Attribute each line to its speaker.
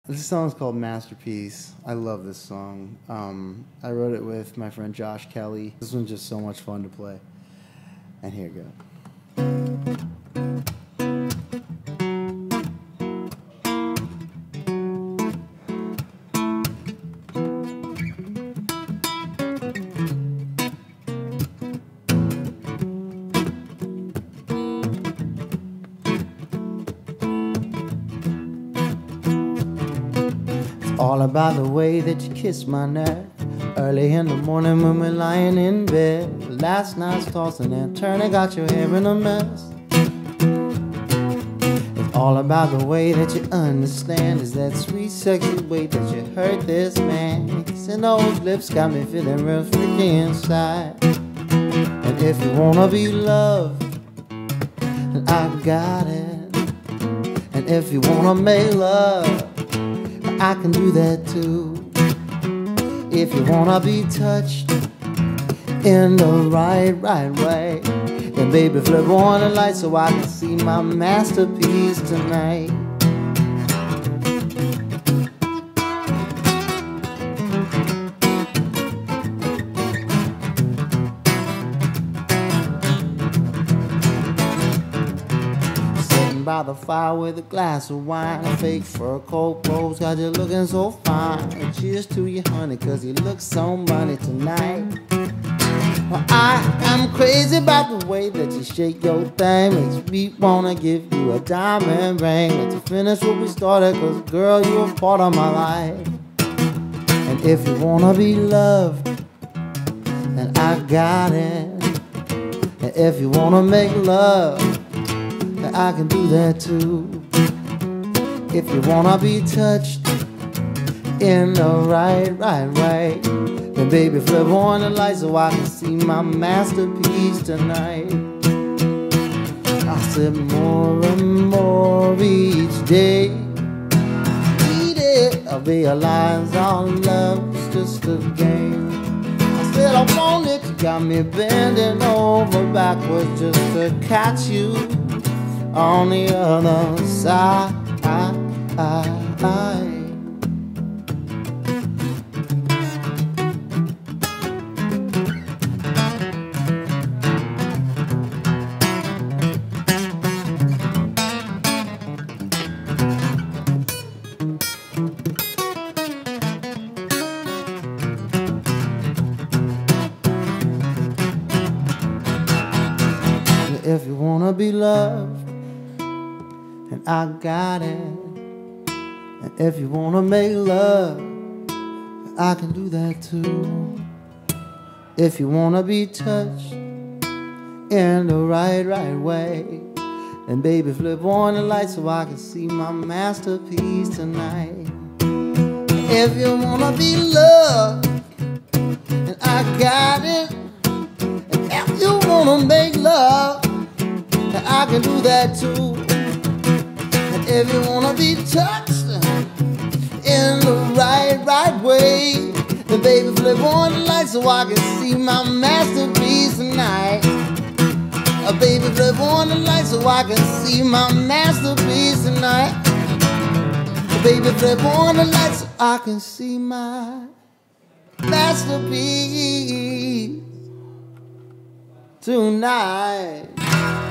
Speaker 1: This song is called Masterpiece. I love this song. I wrote it with my friend Josh Kelley. This one's just so much fun to play. And here it goes. All about the way that you kiss my neck early in the morning when we're lying in bed. Last night's tossing and turning got your hair in a mess. It's all about the way that you understand. Is that sweet sexy way that you hurt this man. Kissing those lips got me feeling real freaky inside. And if you wanna be loved, then I got it. And if you wanna make love, I can do that too. If you wanna be touched in the right way, then baby flip on the light so I can see my masterpiece tonight. By the fire with a glass of wine, a fake fur coat rose got you looking so fine. And cheers to you, honey, cause you look so money tonight. Well, I am crazy about the way that you shake your thing. Makes me wanna give you a diamond ring. Let's finish what we started, cause girl, you're a part of my life. And if you wanna be loved, then I got it. And if you wanna make love, I can do that too. If you wanna be touched in the right way, then baby flip on the light so I can see my masterpiece tonight. I said more and more each day. Eat it, I realize all love's just a game. I said I want it, you got me bending over backwards just to catch you on the other side. If you wanna be loved, and I got it. And if you wanna make love, I can do that too. If you wanna be touched in the right way, then baby flip on the light so I can see my masterpiece tonight. If you wanna be loved, and I got it. And if you wanna make love, then I can do that too. If you wanna be touched in the right way, then baby flip on the light so I can see my masterpiece tonight. Baby flip on the light so I can see my masterpiece tonight. Baby flip on the light so I can see my masterpiece tonight.